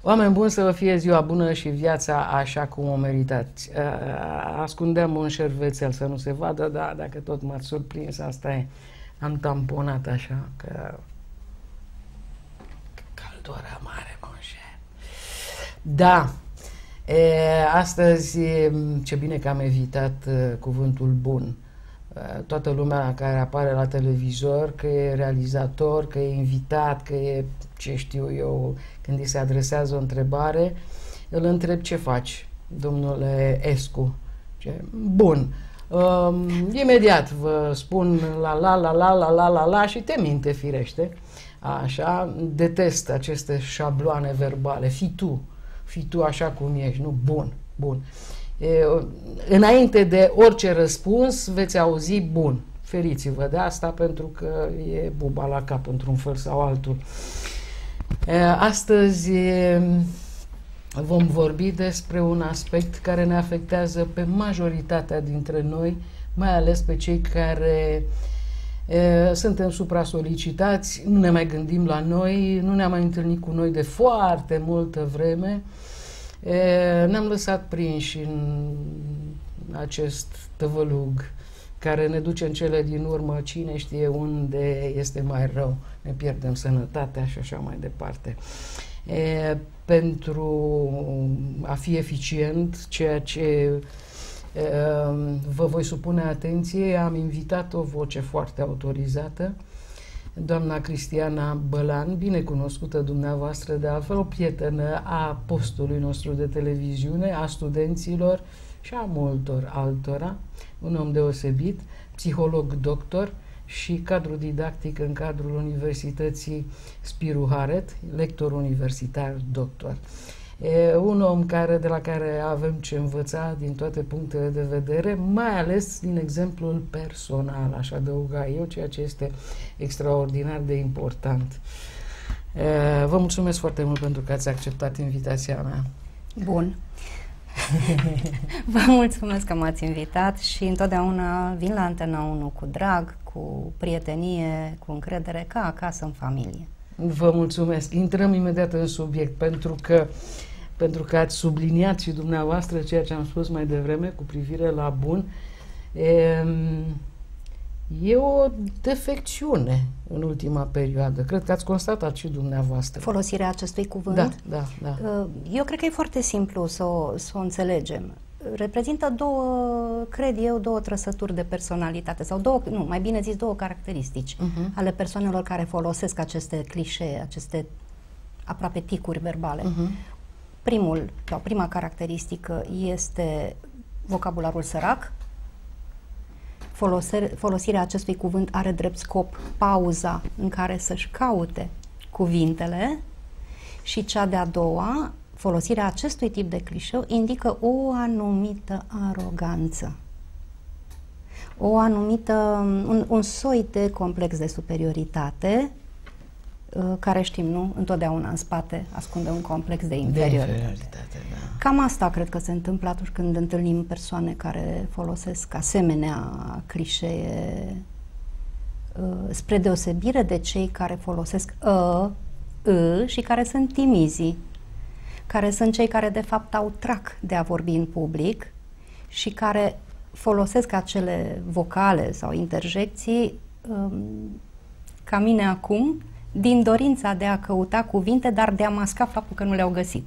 Oameni buni, să vă fie ziua bună și viața așa cum o meritați. Ascundeam un șervețel să nu se vadă, dar dacă tot m-ați surprins, asta e. Am tamponat așa, că căldura mare, monșe. Da, astăzi, ce bine că am evitat cuvântul bun. Toată lumea care apare la televizor, că e realizator, că e invitat, că e, ce știu eu, când îi se adresează o întrebare, îl întreb: ce faci, domnule Escu? Bun. Imediat vă spun la și te minte, firește. Așa, detest aceste șabloane verbale. Fii tu așa cum ești, nu? Bun, bun. Înainte de orice răspuns veți auzi bun. Feriți-vă de asta, pentru că e buba la cap într-un fel sau altul. Astăzi vom vorbi despre un aspect care ne afectează pe majoritatea dintre noi, mai ales pe cei care suntem supra-solicitați, nu ne mai gândim la noi, nu ne-am mai întâlnit cu noi de foarte multă vreme. Ne-am lăsat prinși în acest tăvălug care ne duce în cele din urmă, cine știe unde este mai rău, ne pierdem sănătatea și așa mai departe. Pentru a fi eficient, ceea ce vă voi supune atenție, am invitat o voce foarte autorizată, doamna Cristiana Bălan, binecunoscută dumneavoastră, de altfel, o prietenă a postului nostru de televiziune, a studenților și a multor altora, un om deosebit, psiholog doctor și cadru didactic în cadrul Universității Spiru Haret, lector universitar doctor. Un om de la care avem ce învăța din toate punctele de vedere, mai ales din exemplul personal, aș adăuga eu, ceea ce este extraordinar de important. Vă mulțumesc foarte mult pentru că ați acceptat invitația mea. Bun. Vă mulțumesc că m-ați invitat și întotdeauna vin la Antena 1 cu drag, cu prietenie, cu încredere, ca acasă, în familie. Vă mulțumesc. Intrăm imediat în subiect, pentru că ați subliniat și dumneavoastră ceea ce am spus mai devreme cu privire la bun. E o defecțiune în ultima perioadă. Cred că ați constatat și dumneavoastră. Folosirea acestui cuvânt? Da. Eu cred că e foarte simplu să o înțelegem. Reprezintă două trăsături de personalitate, sau mai bine zis, două caracteristici ale persoanelor care folosesc aceste clișee, aceste aproape ticuri verbale. Prima caracteristică este vocabularul sărac. Folosirea acestui cuvânt are drept scop pauza în care să-și caute cuvintele, și cea de-a doua, folosirea acestui tip de clișeu indică o anumită aroganță, un soi de complex de superioritate, care știm, nu? Întotdeauna în spate ascunde un complex de inferioritate. Da. Cam asta cred că se întâmplă atunci când întâlnim persoane care folosesc asemenea clișee, spre deosebire de cei care folosesc și care sunt timizii, care sunt cei care de fapt au trac de a vorbi în public și care folosesc acele vocale sau interjecții, ca mine acum, din dorința de a căuta cuvinte, dar de a masca faptul că nu le-au găsit.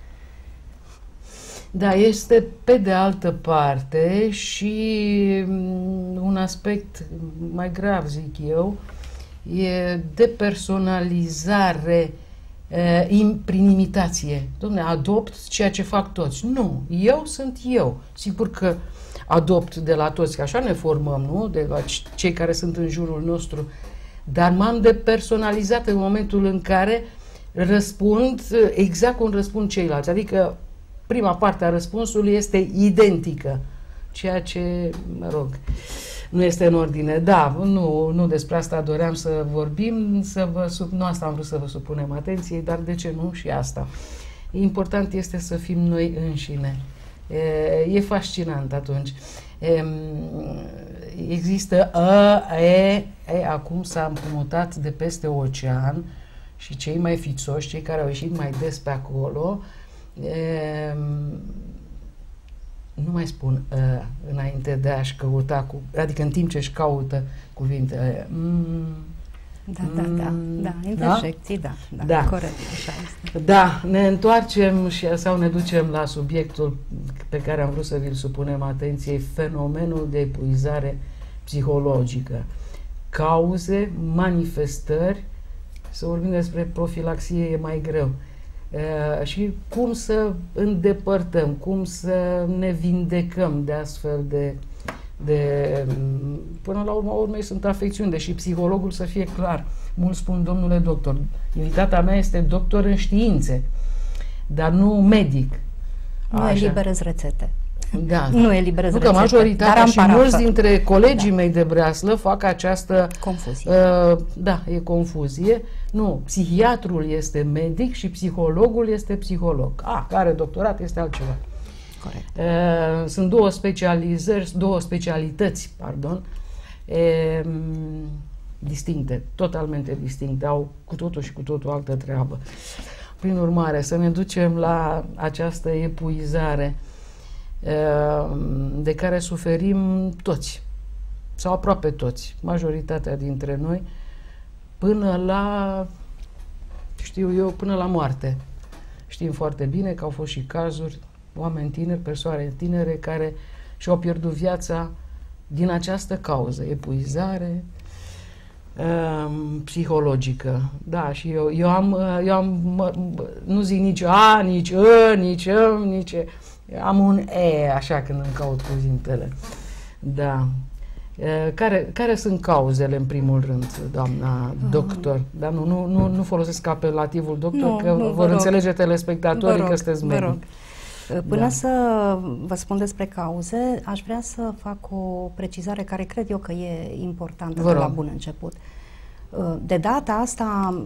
Da, este pe de altă parte și un aspect mai grav, zic eu, e depersonalizare prin imitație. Dom'le, adopt ceea ce fac toți. Nu, eu sunt eu. Sigur că adopt de la toți, că așa ne formăm, nu? De la cei care sunt în jurul nostru. Dar m-am depersonalizat în momentul în care răspund exact cum răspund ceilalți. Adică prima parte a răspunsului este identică. Ceea ce, mă rog, nu este în ordine. Da, nu despre asta doream să vorbim, nu asta am vrut să vă supunem atenției, dar de ce nu și asta. Important este să fim noi înșine. E fascinant atunci. Există acum s-a împrumutat de peste ocean și cei mai fițoși, cei care au ieșit mai des pe acolo, nu mai spun înainte de a-și căuta, adică în timp ce își caută cuvintele. Interjecții, da, corect, așa este. Da, ne întoarcem sau ne ducem la subiectul pe care am vrut să vi-l supunem atenției, fenomenul de epuizare psihologică. Cauze, manifestări, să vorbim despre profilaxie e mai greu. Și cum să îndepărtăm, cum să ne vindecăm de astfel de până la urma urmei sunt afecțiuni, deși psihologul, să fie clar, mulți spun domnule doctor, invitata mea este doctor în științe, dar nu medic. Nu eliberez rețete. Da. Nu eliberez rețete. Că majoritatea și mulți dintre colegii mei de breaslă fac această confuzie. E confuzie. Nu, psihiatrul este medic și psihologul este psiholog. Care doctorat este altceva. Corect. Sunt două specialități, distincte, totalmente distincte, au cu totul și cu totul altă treabă. Prin urmare, să ne ducem la această epuizare de care suferim toți, sau aproape toți, majoritatea dintre noi, până la, până la moarte. Știm foarte bine că au fost și cazuri, oameni tineri, persoane tinere care și-au pierdut viața din această cauză, epuizare psihologică. Da, și eu am nu zic nici A, nici E, nici am un E, așa, când îmi caut cuvintele. Da. Care sunt cauzele, în primul rând, doamna doctor? Dar nu folosesc apelativul doctor, că vor înțelege telespectatorii că sunteți medic. Până să vă spun despre cauze, aș vrea să fac o precizare care cred eu că e importantă de la bun început. De data asta,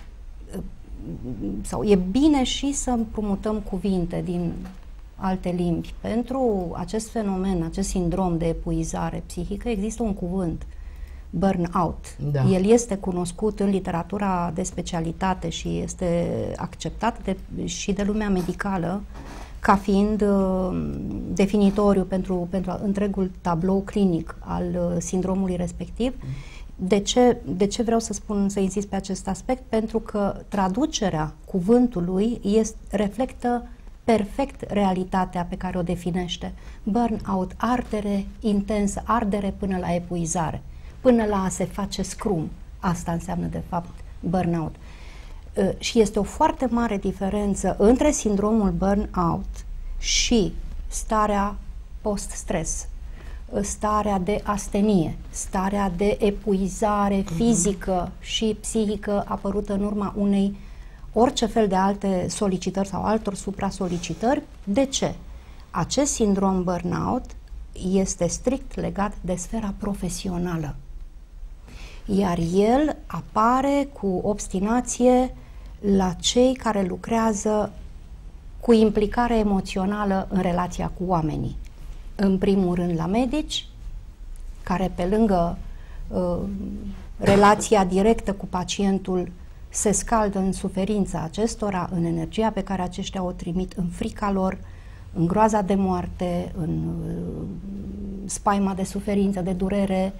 sau e bine și să împrumutăm cuvinte din alte limbi. Pentru acest fenomen, acest sindrom de epuizare psihică, există un cuvânt, burnout. Da. El este cunoscut în literatura de specialitate și este acceptat și de lumea medicală ca fiind definitoriu pentru întregul tablou clinic al sindromului respectiv. De ce vreau să insist pe acest aspect? Pentru că traducerea cuvântului reflectă perfect realitatea pe care o definește. Burnout, ardere intensă, ardere până la epuizare, până la a se face scrum. Asta înseamnă, de fapt, burnout. Și este o foarte mare diferență între sindromul burnout și starea post-stres, starea de astenie, starea de epuizare fizică și psihică apărută în urma unei orice fel de alte solicitări sau altor supra-solicitări. De ce? Acest sindrom burnout este strict legat de sfera profesională, iar el apare cu obstinație la cei care lucrează cu implicare emoțională în relația cu oamenii. În primul rând la medici, care pe lângă relația directă cu pacientul se scaldă în suferința acestora, în energia pe care aceștia o trimit, în frica lor, în groaza de moarte, în spaima de suferință, de durere.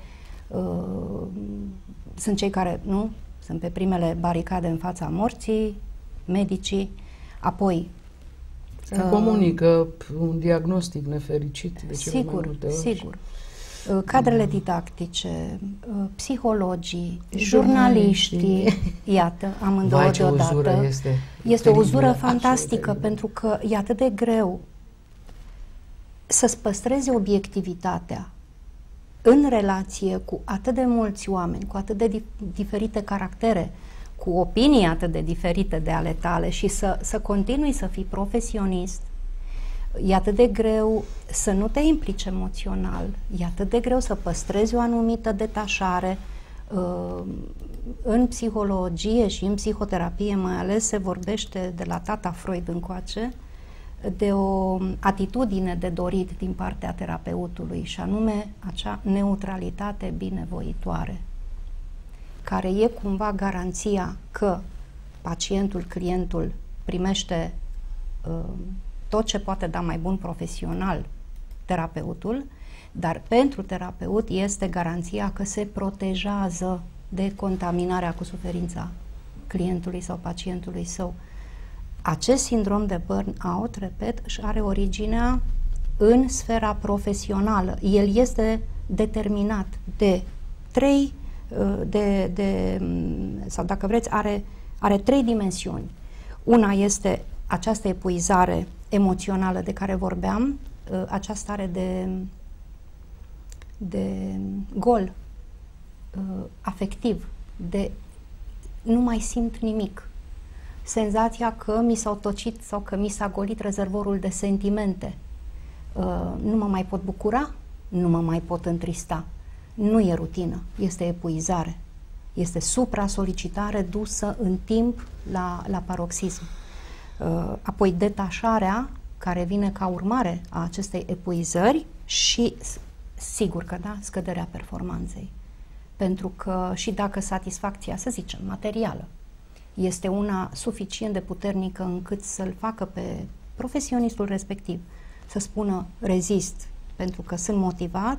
Sunt cei care, sunt pe primele baricade în fața morții, medicii, apoi se comunică un diagnostic nefericit de cele mai multe ori. Sigur. Cadrele didactice, psihologii, jurnaliștii, iată, amândouă deodată. Este o uzură fantastică, pentru că e atât de greu să-ți păstrezi obiectivitatea în relație cu atât de mulți oameni, cu atât de diferite caractere, cu opinii atât de diferite de ale tale și să continui să fii profesionist. E atât de greu să nu te implici emoțional, e atât de greu să păstrezi o anumită detașare. În psihologie și în psihoterapie mai ales se vorbește, de la tata Freud încoace, de o atitudine de dorit din partea terapeutului, și anume acea neutralitate binevoitoare, care e cumva garanția că pacientul, clientul primește tot ce poate da mai bun profesional terapeutul, dar pentru terapeut este garanția că se protejează de contaminarea cu suferința clientului sau pacientului său. Acest sindrom de burn-out, repet, își are originea în sfera profesională. El este determinat de sau dacă vreți, are 3 dimensiuni. Una este această epuizare emoțională de care vorbeam, această stare de gol afectiv, de nu mai simt nimic. Senzația că mi s-au tocit sau că mi s-a golit rezervorul de sentimente. Nu mă mai pot bucura, nu mă mai pot întrista. Nu e rutină, este epuizare. Este supra-solicitare dusă în timp la paroxism. Apoi detașarea, care vine ca urmare a acestei epuizări și, sigur că da, scăderea performanței. Pentru că și dacă satisfacția, să zicem, materială, este una suficient de puternică încât să-l facă pe profesionistul respectiv să spună rezist pentru că sunt motivat,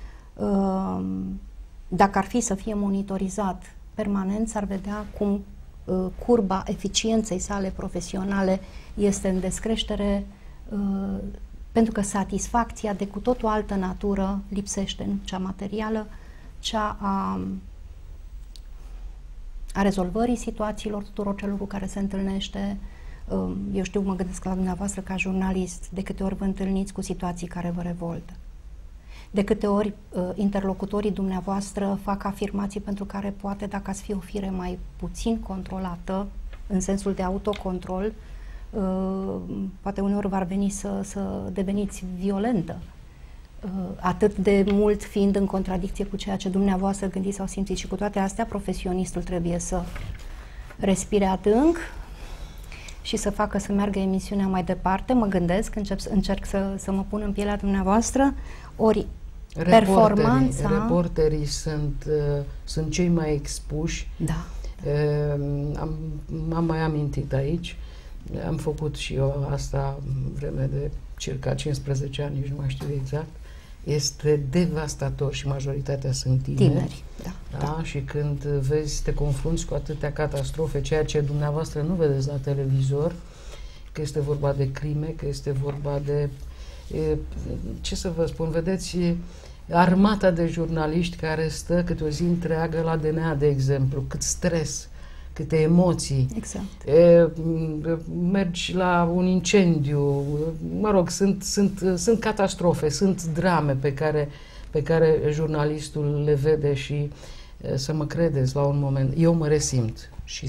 dacă ar fi să fie monitorizat permanent, s-ar vedea cum curba eficienței sale profesionale este în descreștere, pentru că satisfacția de cu tot o altă natură lipsește, nu cea materială, cea a rezolvării situațiilor tuturor celor cu care se întâlnește. Eu știu, mă gândesc la dumneavoastră ca jurnalist, de câte ori vă întâlniți cu situații care vă revoltă. De câte ori interlocutorii dumneavoastră fac afirmații pentru care poate, dacă ați fi o fire mai puțin controlată, în sensul de autocontrol, poate uneori v-ar veni să deveniți violentă, atât de mult fiind în contradicție cu ceea ce dumneavoastră gândiți sau simțiți. Și cu toate astea, profesionistul trebuie să respire adânc și să facă să meargă emisiunea mai departe. Mă gândesc, încerc să mă pun în pielea dumneavoastră, ori reporterii sunt cei mai expuși. Da. Am mai amintit aici, am făcut și eu asta vreme de circa 15 ani, nici nu mai știu exact. Este devastator și majoritatea sunt tineri. Da. Și când vezi, te confrunți cu atâtea catastrofe, ceea ce dumneavoastră nu vedeți la televizor, că este vorba de crime, că este vorba de... ce să vă spun, vedeți armata de jurnaliști care stă câte o zi întreagă la DNA, de exemplu, cât stres, câte emoții. Exact. Mergi la un incendiu, mă rog, sunt catastrofe, sunt drame pe care jurnalistul le vede și să mă credeți, la un moment, eu mă resimt și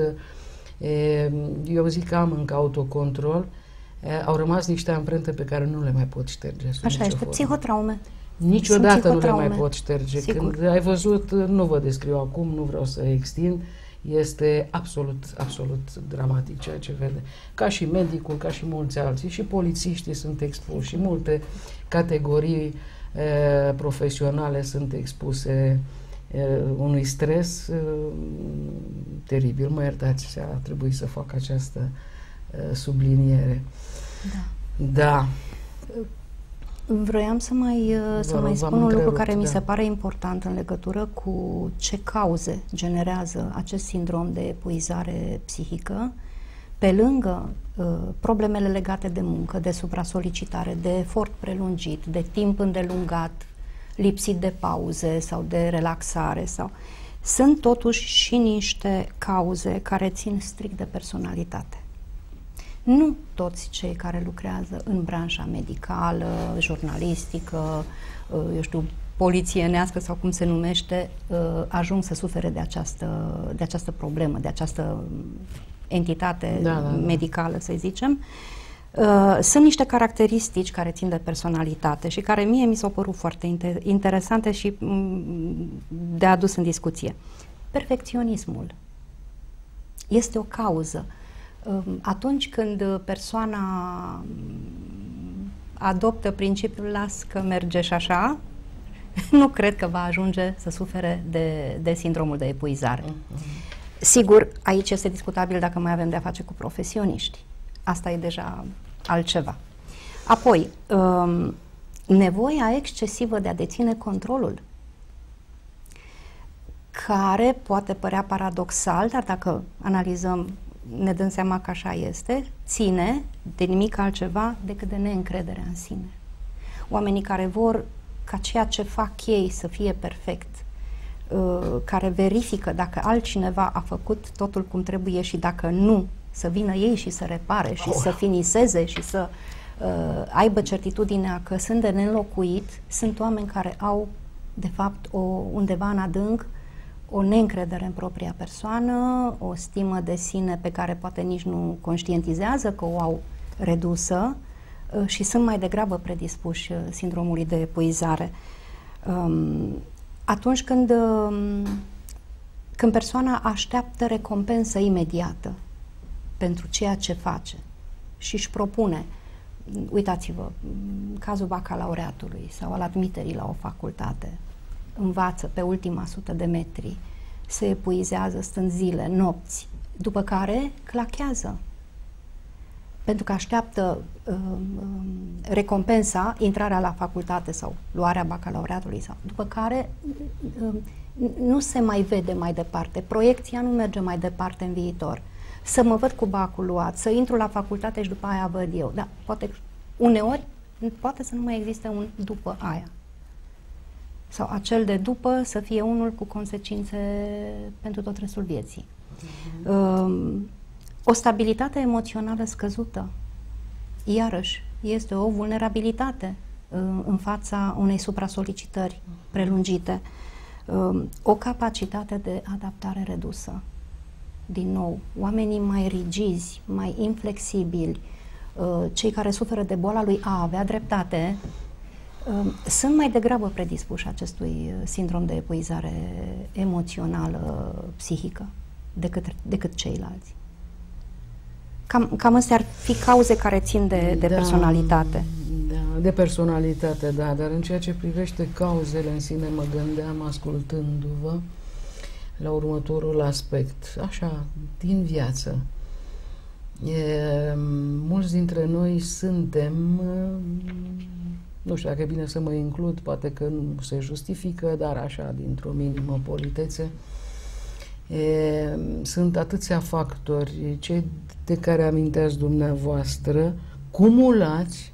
eu zic că am încă autocontrol, au rămas niște amprente pe care nu le mai pot șterge. Așa este, psihotraume. Niciodată nu le mai pot șterge. Sigur. Când ai văzut, nu vă descriu acum, nu vreau să extind, este absolut dramatic ceea ce vede. Ca și medicul, ca și mulți alții, și polițiștii sunt expuși, și multe categorii profesionale sunt expuse unui stres teribil. Mă iertați, a trebuit să fac această subliniere. Da. Vroiam să mai spun un lucru care mi se pare important în legătură cu ce cauze generează acest sindrom de epuizare psihică, pe lângă problemele legate de muncă, de supra-solicitare, de efort prelungit, de timp îndelungat, lipsit de pauze sau de relaxare. Sunt totuși și niște cauze care țin strict de personalitate. Nu toți cei care lucrează în branșa medicală, jurnalistică, eu știu, polițienească sau cum se numește, ajung să sufere de această problemă, de această entitate medicală, să zicem. Sunt niște caracteristici care țin de personalitate și care mie mi s-au părut foarte interesante și de adus în discuție. Perfecționismul este o cauză. Atunci când persoana adoptă principiul las că merge și așa, nu cred că va ajunge să sufere de sindromul de epuizare. Sigur, aici este discutabil dacă mai avem de-a face cu profesioniști. Asta e deja altceva. Apoi, nevoia excesivă de a deține controlul, care poate părea paradoxal, dar dacă analizăm, ne dăm seama că așa este, ține de nimic altceva decât de neîncrederea în sine. Oamenii care vor ca ceea ce fac ei să fie perfect, care verifică dacă altcineva a făcut totul cum trebuie și dacă nu, să vină ei și să repare și să finiseze și să aibă certitudinea că sunt de neînlocuit, sunt oameni care au, de fapt, undeva în adânc, o neîncredere în propria persoană, o stimă de sine pe care poate nici nu conștientizează că o au redusă și sunt mai degrabă predispuși sindromului de epuizare. Atunci când persoana așteaptă recompensă imediată pentru ceea ce face și își propune, uitați-vă, cazul bacalaureatului sau al admiterii la o facultate, învață pe ultima 100 de metri, se epuizează stând zile, nopți, după care clachează. Pentru că așteaptă recompensa, intrarea la facultate sau luarea bacalaureatului, sau după care nu se mai vede mai departe, proiecția nu merge mai departe în viitor. Să mă văd cu bacul luat, să intru la facultate și după aia văd eu. Da, poate, uneori poate să nu mai existe un după aia. Sau acel de după să fie unul cu consecințe pentru tot restul vieții. O stabilitate emoțională scăzută, iarăși, este o vulnerabilitate în fața unei supra-solicitări prelungite. O capacitate de adaptare redusă. Din nou, oamenii mai rigizi, mai inflexibili, cei care suferă de boala lui a avea dreptate, sunt mai degrabă predispuși acestui sindrom de epuizare emoțională, psihică, decât ceilalți. Cam astea ar fi cauze care țin de personalitate. Da, de personalitate, da, dar în ceea ce privește cauzele în sine, mă gândeam, ascultându-vă, la următorul aspect, așa, din viață. Mulți dintre noi suntem, nu știu dacă e bine să mă includ, poate că nu se justifică, dar așa, dintr-o minimă politețe, sunt atâția factori, cei de care aminteați dumneavoastră, cumulați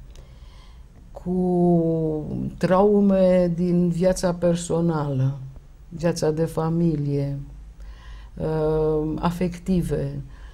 cu traume din viața personală, viața de familie, afective,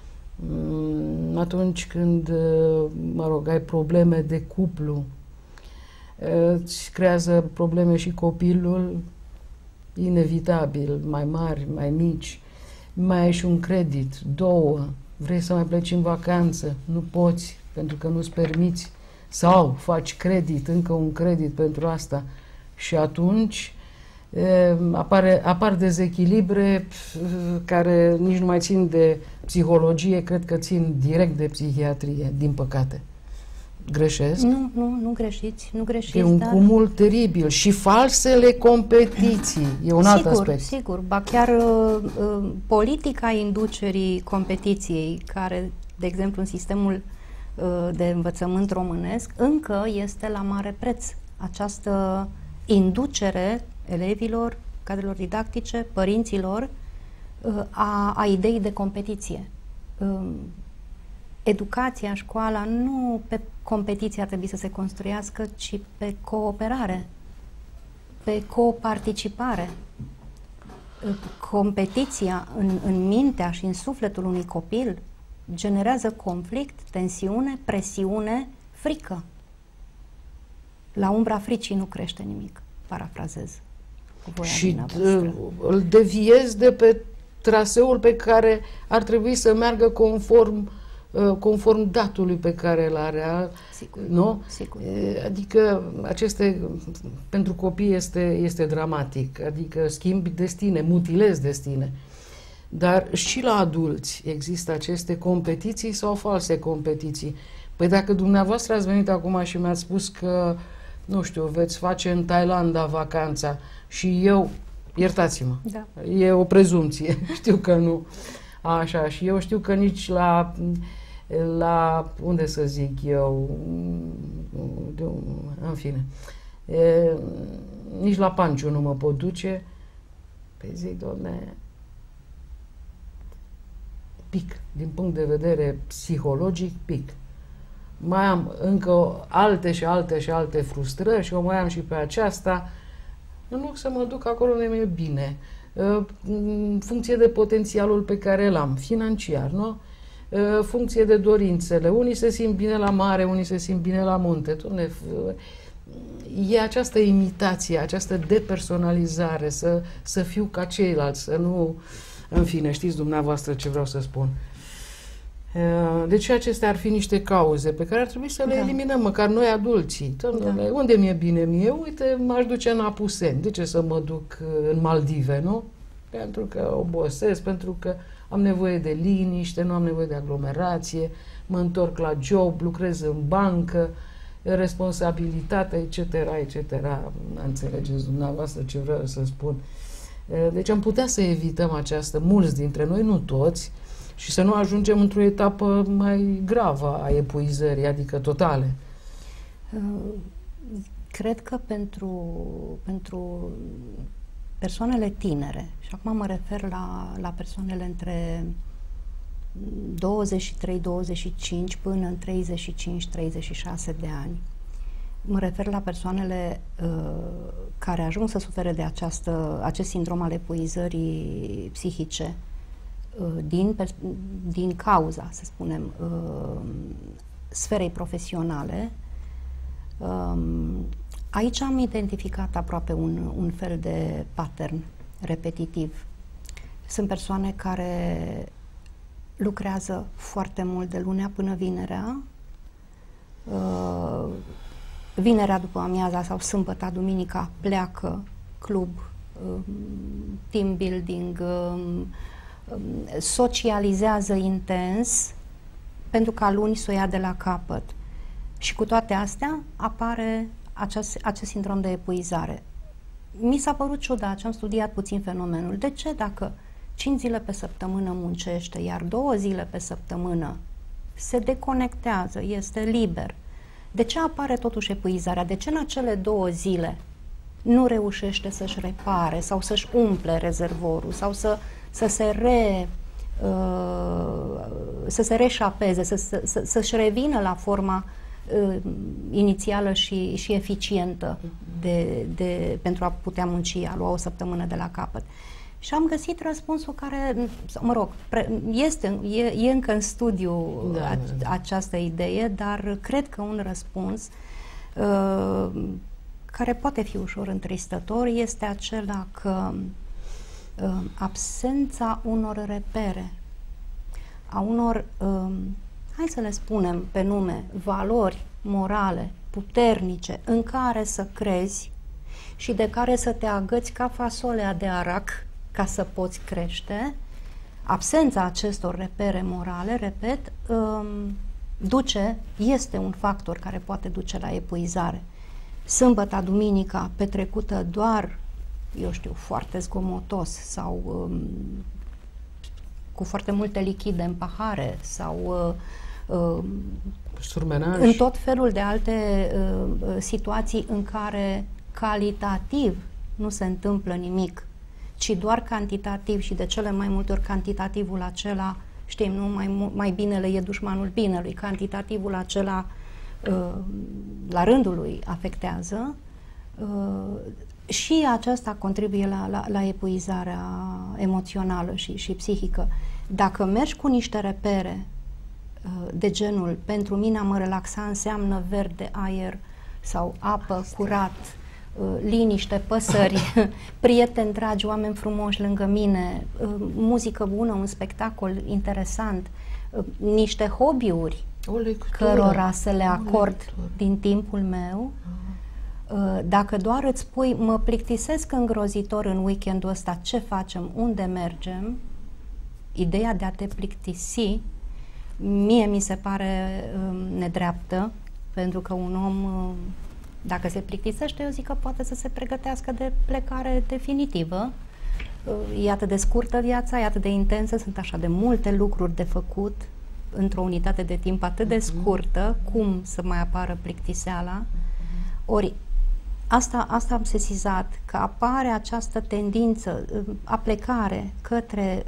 atunci când, mă rog, ai probleme de cuplu, îți creează probleme și copilul, inevitabil, mai mari, mai mici, mai ai și un credit, 2, vrei să mai pleci în vacanță, nu poți, pentru că nu-ți permiți, sau faci credit, încă un credit pentru asta, și atunci apar dezechilibre care nici nu mai țin de psihologie, cred că țin direct de psihiatrie, din păcate. Greșesc? Nu greșiți, nu greșiți. E un cumul teribil. Și falsele competiții. E un alt aspect. Sigur. Ba chiar politica inducerii competiției, care, de exemplu, în sistemul de învățământ românesc, încă este la mare preț. Această inducere elevilor, cadrelor didactice, părinților, a ideii de competiție. Educația, școala, nu pe competiție ar trebui să se construiască, ci pe cooperare, pe coparticipare. Competiția în mintea și în sufletul unui copil generează conflict, tensiune, presiune, frică. La umbra fricii nu crește nimic, parafrazez. Și îl deviezi de pe traseul pe care ar trebui să meargă conform datului pe care îl are. Sigur, nu? Sigur. Adică pentru copii este dramatic, adică schimbi destine, mutilezi destine. Dar și la adulți există aceste competiții sau false competiții. Păi dacă dumneavoastră ați venit acum și mi-ați spus că, nu știu, veți face în Thailanda vacanța și eu Iertați-mă. Da. E o prezumție. Știu că nu. Așa, și eu știu că nici la unde să zic eu, în fine, nici la Panciu nu mă pot duce. Păi zic, Doamne, pic, din punct de vedere psihologic, pic. Mai am încă alte și alte și alte frustrări și o mai am și pe aceasta, în loc să mă duc acolo unde mi-e bine, în funcție de potențialul pe care îl am, financiar, nu? Funcție de dorințele. Unii se simt bine la mare, unii se simt bine la munte. E această imitație, această depersonalizare, să fiu ca ceilalți, să nu... În fine, știți dumneavoastră ce vreau să spun. Deci acestea ar fi niște cauze pe care ar trebui să le eliminăm, măcar noi adulții. Unde mi-e bine mie? Uite, m-aș duce în Apuseni. De ce să mă duc în Maldive, nu? Pentru că obosesc, pentru că am nevoie de liniște, nu am nevoie de aglomerație, mă întorc la job, lucrez în bancă, responsabilitate, etc., etc. Înțelegeți dumneavoastră ce vreau să spun. Deci am putea să evităm această, mulți dintre noi, nu toți, și să nu ajungem într-o etapă mai gravă a epuizării, adică totale. Cred că pentru persoanele tinere, și acum mă refer la persoanele între 23-25 până în 35-36 de ani, mă refer la persoanele care ajung să sufere de acest sindrom al epuizării psihice din cauza, să spunem, sferei profesionale. Aici am identificat aproape un fel de pattern repetitiv. Sunt persoane care lucrează foarte mult de lunea până vinerea, vinerea după amiaza sau sâmbătă, duminica pleacă, club, team building, socializează intens pentru ca luni să o ia de la capăt. Și cu toate astea apare acest sindrom de epuizare. Mi s-a părut ciudat și am studiat puțin fenomenul. De ce dacă 5 zile pe săptămână muncește, iar 2 zile pe săptămână se deconectează, este liber, de ce apare totuși epuizarea? De ce în acele 2 zile nu reușește să-și repare sau să-și umple rezervorul sau să se reșapeze, să-și revină la forma inițială și eficientă pentru a putea munci, a lua o săptămână de la capăt. Și am găsit răspunsul care, mă rog, e încă în studiu această idee, dar cred că un răspuns care poate fi ușor întristător este acela că absența unor repere, a unor, hai să le spunem pe nume, valori morale puternice în care să crezi și de care să te agăți ca fasolea de arac ca să poți crește, absența acestor repere morale, repet, este un factor care poate duce la epuizare. Sâmbăta, duminica petrecută doar, eu știu, foarte zgomotos sau cu foarte multe lichide în pahare sau în tot felul de alte situații în care calitativ nu se întâmplă nimic, ci doar cantitativ, și de cele mai multe ori cantitativul acela, știm, nu? Mai binele e dușmanul binelui, cantitativul acela la rândul lui afectează, și aceasta contribuie la epuizarea emoțională și psihică. Dacă mergi cu niște repere de genul, pentru mine a mă relaxa înseamnă verde, aer sau apă, curat, liniște, păsări, prieteni dragi, oameni frumoși lângă mine, muzică bună, un spectacol interesant, niște hobby-uri cărora să le acord din timpul meu. Dacă doar îți spui, mă plictisesc îngrozitor în weekendul ăsta, ce facem, unde mergem, ideea de a te plictisi mie mi se pare nedreaptă, pentru că un om Dacă se plictisește, eu zic că poate să se pregătească de plecare definitivă. E atât de scurtă viața, e atât de intensă, sunt așa de multe lucruri de făcut într-o unitate de timp atât de scurtă, cum să mai apară plictiseala. Ori asta am sesizat, că apare această tendință, aplecare către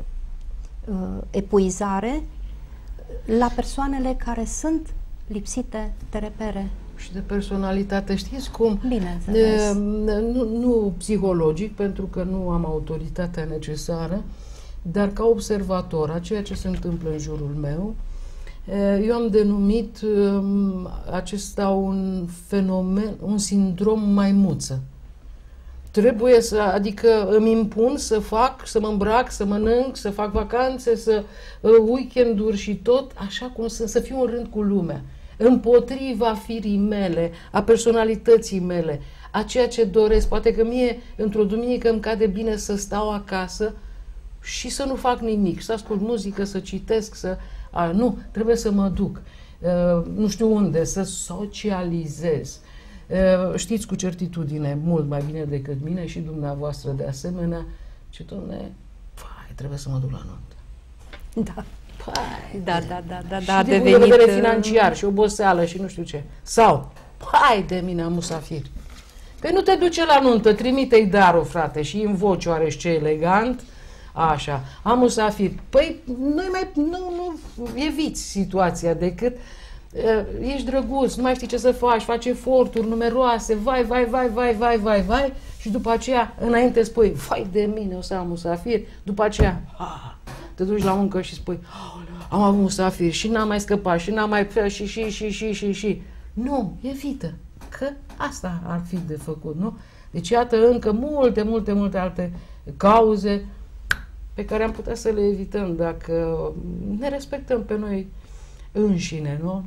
epuizare la persoanele care sunt lipsite de repere. Și de personalitate, știți cum? Bineînțeles. Nu psihologic, pentru că nu am autoritatea necesară, dar ca observator a ceea ce se întâmplă în jurul meu, eu am denumit acesta un fenomen, un sindrom maimuță. Trebuie să, adică îmi impun să fac, să mă îmbrac, să mănânc, să fac vacanțe, să weekenduri și tot, așa cum să fiu în rând cu lumea. Împotriva firii mele, a personalității mele, a ceea ce doresc. Poate că mie, într-o duminică, îmi cade bine să stau acasă și să nu fac nimic, să ascult muzică, să citesc, nu, trebuie să mă duc, nu știu unde, să socializez. Știți cu certitudine, mult mai bine decât mine și dumneavoastră de asemenea, ce, dom'le, trebuie să mă duc la nuntă. Da. Da. Și din punct de vedere financiar și oboseală și nu știu ce. Sau, de mine, am musafir. Păi nu te duce la nuntă, trimite-i darul, frate, și invoci oareși ce elegant, așa, am musafir. Păi nu eviți situația decât ești drăguț, nu mai știi ce să faci, faci eforturi numeroase, vai, și după aceea, înainte spui, vai de mine, o să am musafir, după aceea, te duci la muncă și spui, am avut musafir și n-am mai scăpat și n-am mai și. Nu, evită, că asta ar fi de făcut, nu? Deci iată încă multe alte cauze pe care am putea să le evităm dacă ne respectăm pe noi înșine, nu?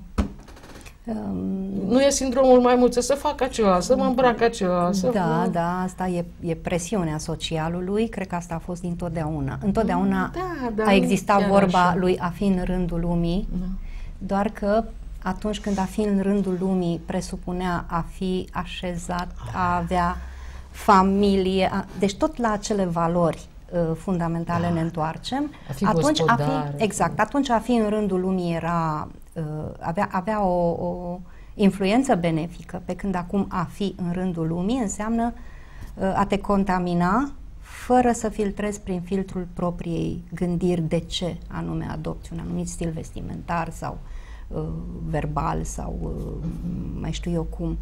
Nu e sindromul maimuță, să fac acela, să mă îmbrac acela. Da, asta e presiunea socialului, cred că asta a fost dintotdeauna. Întotdeauna a existat vorba așa lui a fi în rândul lumii, doar că atunci când a fi în rândul lumii presupunea a fi așezat, a avea familie, deci tot la acele valori fundamentale ne întoarcem. Atunci a fi în rândul lumii era avea o influență benefică, pe când acum a fi în rândul lumii înseamnă a te contamina fără să filtrezi prin filtrul propriei gândiri de ce anume adopți un anumit stil vestimentar sau verbal sau mai știu eu cum.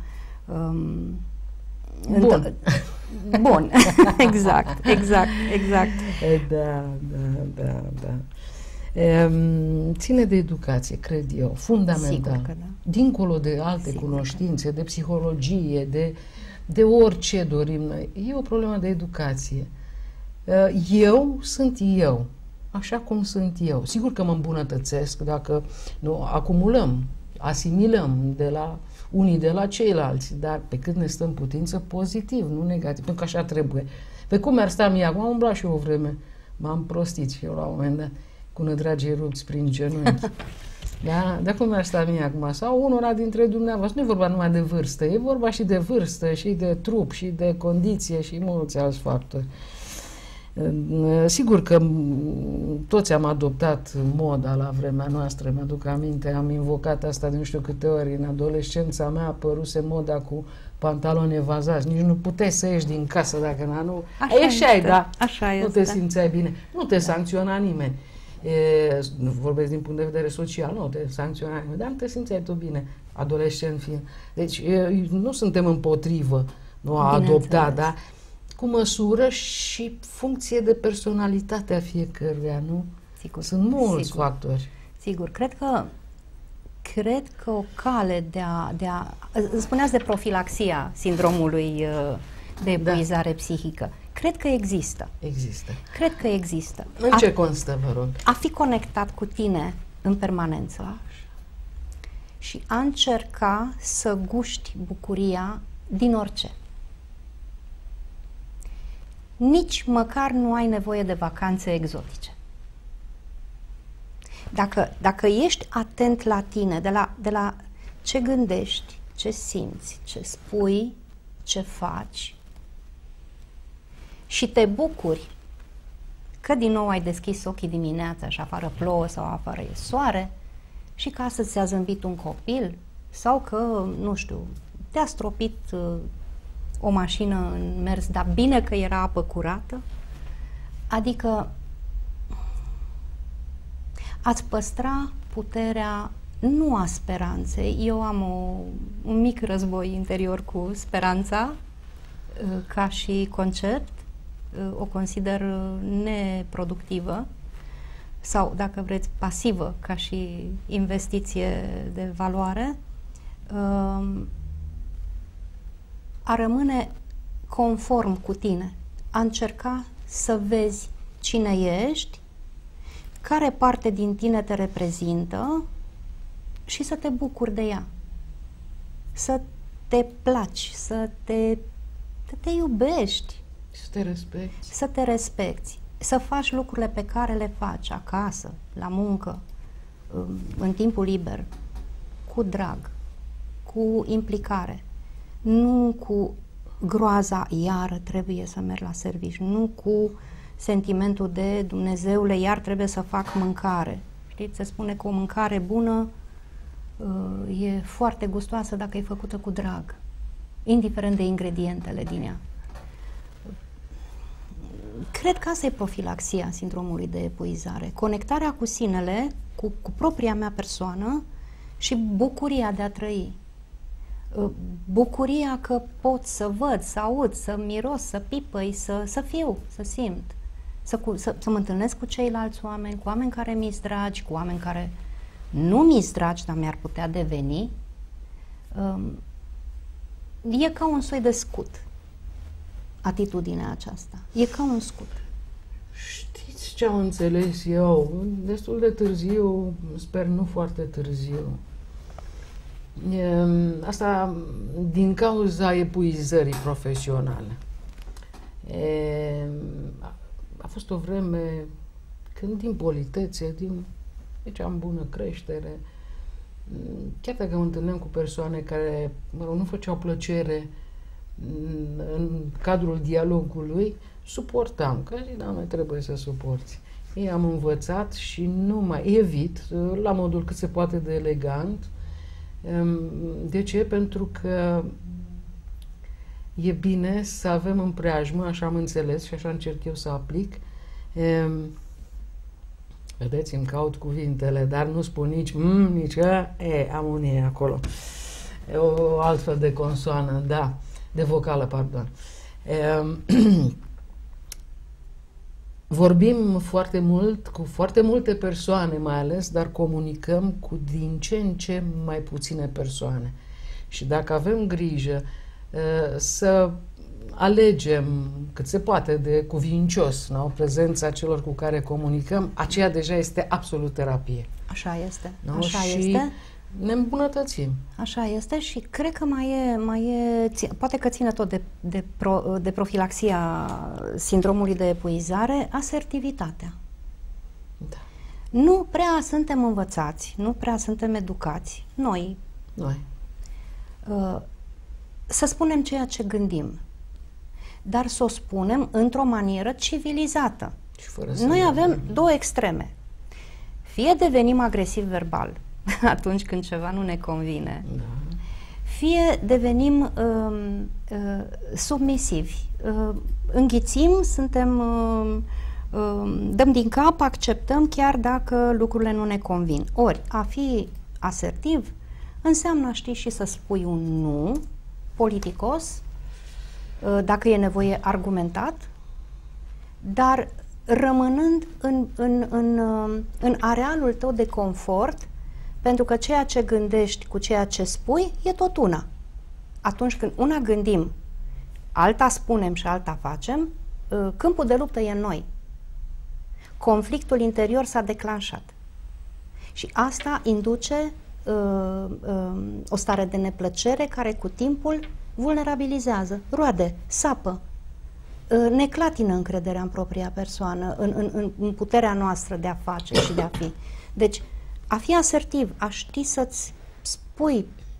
Bun. Exact. Da. Ține de educație, cred eu, fundamental. Da. Dincolo de alte cunoștințe, de psihologie, de orice dorim noi. E o problemă de educație. Eu sunt eu, așa cum sunt eu. Sigur că mă îmbunătățesc dacă nu acumulăm, asimilăm de la unii de la ceilalți, dar pe cât ne stă în putință, pozitiv, nu negativ, pentru că așa trebuie. Pe cum ar sta mie acum, am umblat și eu o vreme, m-am prostit și eu la un moment dat, cu nădragii rupți prin genunchi. Da? Dar cum ar sta mie acum? Sau unora dintre dumneavoastră, nu e vorba numai de vârstă, e vorba și de vârstă, și de trup, și de condiție, și mulți alți factori. Sigur că toți am adoptat moda la vremea noastră, mă-aduc aminte, am invocat asta de nu știu câte ori, în adolescența mea apăruse moda cu pantaloni evazați, nici nu puteai să ieși din casă dacă nu ieșeai, da, nu te simțeai bine, nu te sancționa nimeni. Nu vorbesc din punct de vedere social, nu te sancționa nimeni, dar nu te simțeai tu bine, adolescent fiind. Deci nu suntem împotrivă, nu a adopta, da? Cu măsură și funcție de personalitatea fiecăruia, nu? Sigur, sunt mulți factori. Sigur, cred că o cale de a spuneați de profilaxia sindromului de epuizare psihică. Cred că există. Cred că există. În ce constă, vă rog? A fi conectat cu tine în permanență și a încerca să guști bucuria din orice. Nici măcar nu ai nevoie de vacanțe exotice. Dacă ești atent la tine, de la ce gândești, ce simți, ce spui, ce faci și te bucuri că din nou ai deschis ochii dimineața și afară plouă sau afară e soare și că astăzi ți-a zâmbit un copil sau că, nu știu, te-a stropit o mașină în mers, dar bine că era apă curată. Adică ați păstra puterea nu a speranței. Eu am un mic război interior cu speranța ca și concept. O consider neproductivă sau, dacă vreți, pasivă ca și investiție de valoare. A rămâne conform cu tine, a încerca să vezi cine ești, care parte din tine te reprezintă și să te bucuri de ea. Să te placi, să te iubești. Să te respecti. Să te respecti. Să faci lucrurile pe care le faci acasă, la muncă, în timpul liber, cu drag, cu implicare. Nu cu groaza, iară trebuie să merg la serviciu, nu cu sentimentul de Dumnezeule, iar trebuie să fac mâncare. Știți, se spune că o mâncare bună e foarte gustoasă dacă e făcută cu drag, indiferent de ingredientele din ea. Cred că asta e profilaxia sindromului de epuizare. Conectarea cu sinele, cu propria mea persoană și bucuria de a trăi. Bucuria că pot să văd, să aud, să miros, să pipăi, să fiu, să simt. Să mă întâlnesc cu ceilalți oameni, cu oameni care mi-s dragi, cu oameni care nu mi-s dragi, dar mi-ar putea deveni. E ca un soi de scut. Atitudinea aceasta. E ca un scut. Știți ce am înțeles eu? Destul de târziu, sper nu foarte târziu. Asta din cauza epuizării profesionale. A fost o vreme când din politețe, deci am bună creștere, chiar dacă mă întâlneam cu persoane care, mă rog, nu făceau plăcere în cadrul dialogului, suportam, că zic, da, mai trebuie să suporți. Ei am învățat și nu mai evit, la modul cât se poate de elegant. De ce? Pentru că e bine să avem în preajmă, așa am înțeles și așa încerc eu să aplic. Vedeți, îmi caut cuvintele, dar nu spun nici nici am unii acolo. E o altfel de consoană, da, de vocală, pardon. Vorbim foarte mult, cu foarte multe persoane mai ales, dar comunicăm cu din ce în ce mai puține persoane. Și dacă avem grijă să alegem cât se poate de cuvincios, nu? Prezența celor cu care comunicăm, aceea deja este absolut terapie. Așa este. Nu? Așa și este. Ne îmbunătățim. Așa este și cred că poate că ține tot de profilaxia sindromului de epuizare, asertivitatea. Da. Nu prea suntem învățați, nu prea suntem educați, noi. Să spunem ceea ce gândim, dar să o spunem într-o manieră civilizată. Noi avem două extreme. Fie devenim agresiv verbal atunci când ceva nu ne convine, da. Fie devenim submisivi, înghițim, dăm din cap, acceptăm chiar dacă lucrurile nu ne convin. Ori, a fi asertiv înseamnă a ști și să spui un nu politicos, dacă e nevoie argumentat, dar rămânând în arealul tău de confort, pentru că ceea ce gândești cu ceea ce spui e tot una. Atunci când una gândim, alta spunem și alta facem, câmpul de luptă e în noi. Conflictul interior s-a declanșat. Și asta induce o stare de neplăcere care cu timpul vulnerabilizează, roade, sapă, ne clatină încrederea în propria persoană, în puterea noastră de a face și de a fi. Deci, a fi asertiv, a ști să-ți spui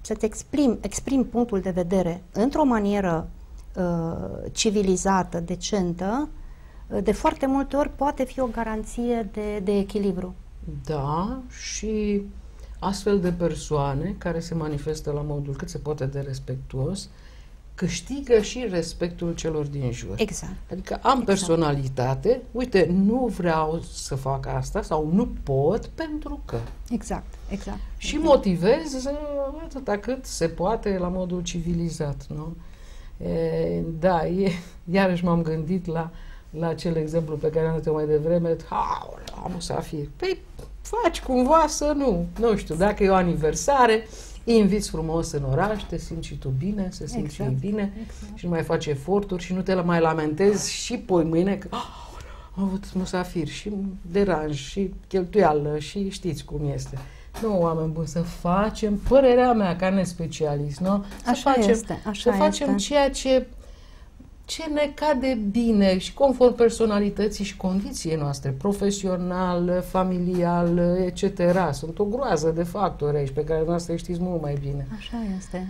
să-ți exprimi punctul de vedere într-o manieră civilizată, decentă, de foarte multe ori poate fi o garanție de echilibru. Da, și astfel de persoane care se manifestă la modul cât se poate de respectuos, câștigă și respectul celor din jur. Exact. Adică am personalitate, uite, nu vreau să fac asta sau nu pot pentru că. Exact, exact. Și motivez atâta cât se poate la modul civilizat, nu? Da, iarăși m-am gândit la acel exemplu pe care am dat-o mai devreme, am musafir. Păi faci cumva să nu știu, dacă e o aniversare, îi inviți frumos în oraș, te simți și tu bine, se simți și bine și nu mai faci eforturi și nu te mai lamentezi și poi mâine că am avut musafir și deranj și cheltuială și știți cum este. Nu, oameni buni, să facem, părerea mea ca nespecialist, nu? Să facem ceea ce ne cade bine și conform personalității și condiției noastre, profesional, familial, etc. Sunt o groază de factori aici pe care noastră știți mult mai bine. Așa este.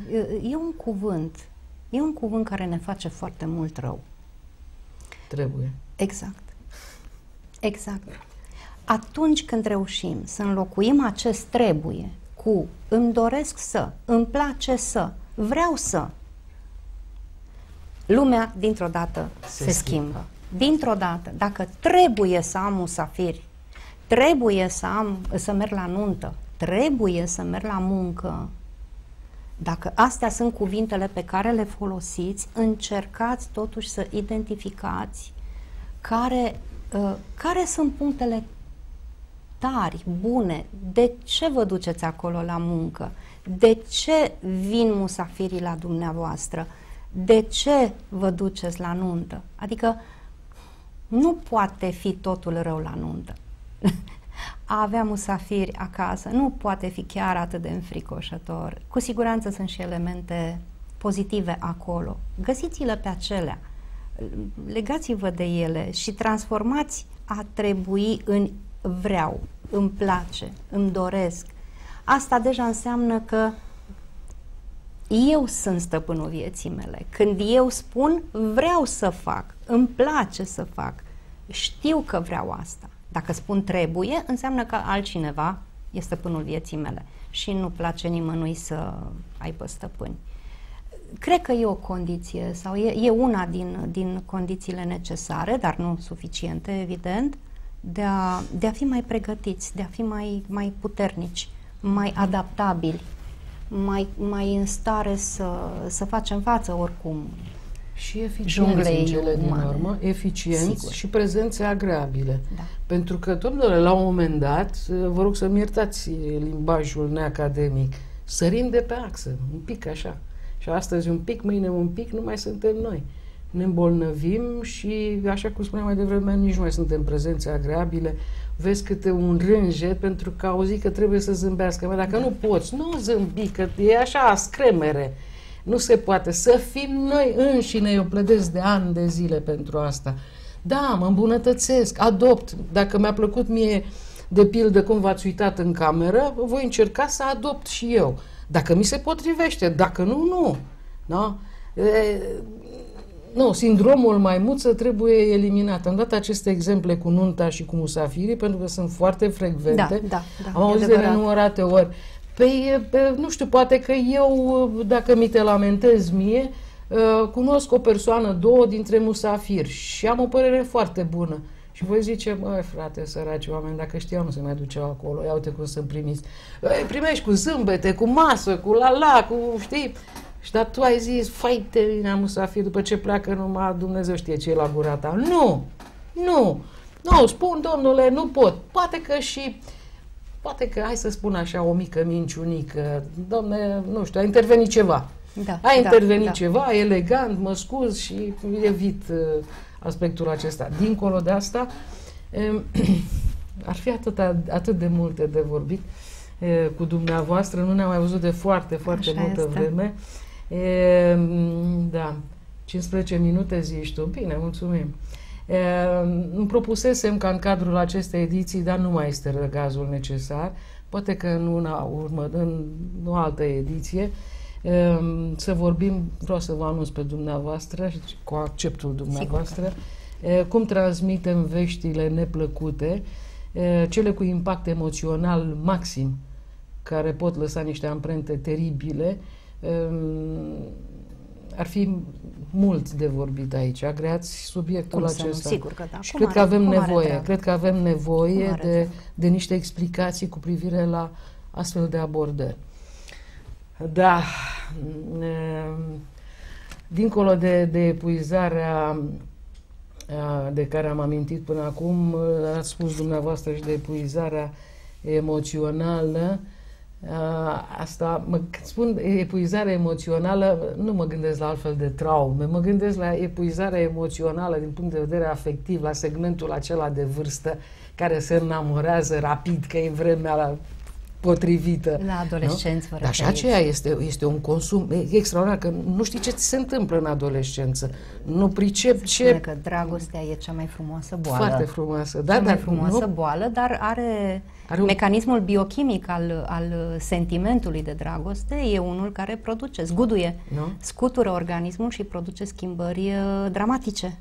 E un cuvânt care ne face foarte mult rău. Trebuie. Exact. Exact. Atunci când reușim să înlocuim acest trebuie cu îmi doresc să, îmi place să, vreau să, lumea dintr-o dată se schimbă. Dintr-o dată, dacă trebuie să am musafiri, trebuie să merg la nuntă, trebuie să merg la muncă, dacă astea sunt cuvintele pe care le folosiți, încercați totuși să identificați care sunt punctele tari, bune, de ce vă duceți acolo la muncă, de ce vin musafirii la dumneavoastră, de ce vă duceți la nuntă? Adică nu poate fi totul rău la nuntă. A avea musafiri acasă nu poate fi chiar atât de înfricoșător. Cu siguranță sunt și elemente pozitive acolo. Găsiți-le pe acelea, legați-vă de ele și transformați a trebui în vreau, îmi place, îmi doresc. Asta deja înseamnă că eu sunt stăpânul vieții mele. Când eu spun vreau să fac, îmi place să fac, știu că vreau asta. Dacă spun trebuie, înseamnă că altcineva e stăpânul vieții mele și nu place nimănui să aibă stăpâni. Cred că e o condiție sau e una din condițiile necesare, dar nu suficiente, evident, de a fi mai pregătiți, de a fi mai puternici, mai adaptabili, mai în stare să facem față oricum. Și eficienți în cele din urmă, eficienți, sigur, și prezențe agreabile. Da. Pentru că, domnule, la un moment dat, vă rog să-mi iertați limbajul neacademic, sărim de pe axă, un pic așa. Și astăzi un pic, mâine un pic, nu mai suntem noi. Ne îmbolnăvim și, așa cum spuneam mai devreme, nici nu mai suntem prezențe agreabile. Vezi câte un rânjet pentru că auzi că trebuie să zâmbească. Mă, dacă nu poți, nu zâmbi, că e așa scremere. Nu se poate. Să fim noi înșine, eu plădesc de ani de zile pentru asta. Da, mă îmbunătățesc, adopt. Dacă mi-a plăcut mie, de pildă, cum v-ați uitat în cameră, voi încerca să adopt și eu. Dacă mi se potrivește, dacă nu, nu. Da? Nu, sindromul maimuță trebuie eliminat. Am dat aceste exemple cu nunta și cu musafirii, pentru că sunt foarte frecvente. Da, am auzit de nenumărate ori. Păi, nu știu, poate că eu, dacă mi te lamentez mie, cunosc o persoană, două dintre musafiri și am o părere foarte bună. Și voi zice, măi frate, săraci oameni, dacă știam să mai duceau acolo, ia uite cum sunt primiți. Primești cu zâmbete, cu masă, cu la, cu, știi? Și dar tu ai zis, fai-te bine, musafir, după ce pleacă numai Dumnezeu știe ce e la gura ta. Nu, spun, domnule, nu pot. Poate că, hai să spun așa, o mică minciunică, domne, nu știu, a intervenit ceva. A intervenit ceva, elegant, mă scuz și evit aspectul acesta. Dincolo de asta, ar fi atât de multe de vorbit cu dumneavoastră, nu ne-am mai văzut de foarte multă vreme. Da, 15 minute zici tu. Bine, mulțumim. Îmi propusesem ca în cadrul acestei ediții, dar nu mai este răgazul necesar, poate că în în o altă ediție, să vorbim, vreau să vă anunț pe dumneavoastră, cu acceptul dumneavoastră, cum transmitem veștile neplăcute, cele cu impact emoțional maxim, care pot lăsa niște amprente teribile. Ar fi mult de vorbit aici. Agreați subiectul acesta. Sigur că da. Și cred că avem nevoie de niște explicații cu privire la astfel de abordări. Da, dincolo de epuizarea de care am amintit până acum, ați spus dumneavoastră și de epuizarea emoțională. Asta, când spun epuizarea emoțională, nu mă gândesc la altfel de traume, mă gândesc la epuizarea emoțională din punct de vedere afectiv, la segmentul acela de vârstă care se înamorează rapid, că e vremea potrivită. La adolescenți, Dar și aceea este un consum extraordinar, că nu știi ce ți se întâmplă în adolescență. Nu pricep ce... Spune că dragostea e cea mai frumoasă boală. Foarte frumoasă. Cea mai frumoasă boală, dar are mecanismul biochimic al sentimentului de dragoste e unul care produce, zguduie, scutură organismul și produce schimbări dramatice.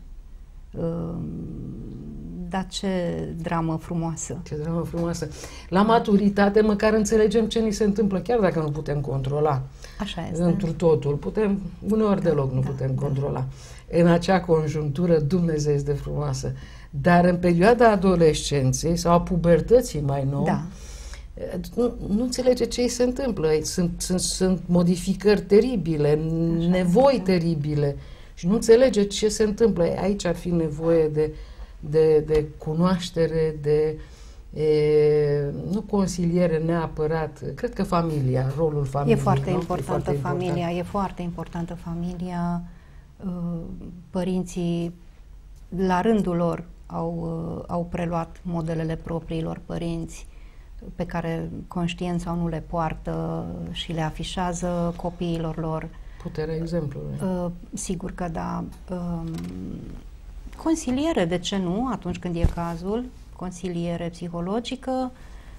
Dar ce dramă frumoasă. Ce dramă frumoasă. La maturitate măcar înțelegem ce ni se întâmplă, chiar dacă nu putem controla. Așa este. Întru totul. Uneori deloc nu putem controla. În acea conjunctură Dumnezeu este de frumoasă. Dar în perioada adolescenței sau a pubertății mai nou, nu înțelege ce îi se întâmplă. Sunt modificări teribile, nevoi teribile și nu înțelege ce se întâmplă. Aici ar fi nevoie de cunoaștere, nu consiliere neapărat. Cred că familia, rolul familiei. E foarte importantă familia, e foarte importantă familia. Părinții, la rândul lor, au preluat modelele propriilor părinți pe care conștient sau nu le poartă și le afișează copiilor lor. Puterea exemplului. Sigur că da. Consiliere, de ce nu, atunci când e cazul, consiliere psihologică,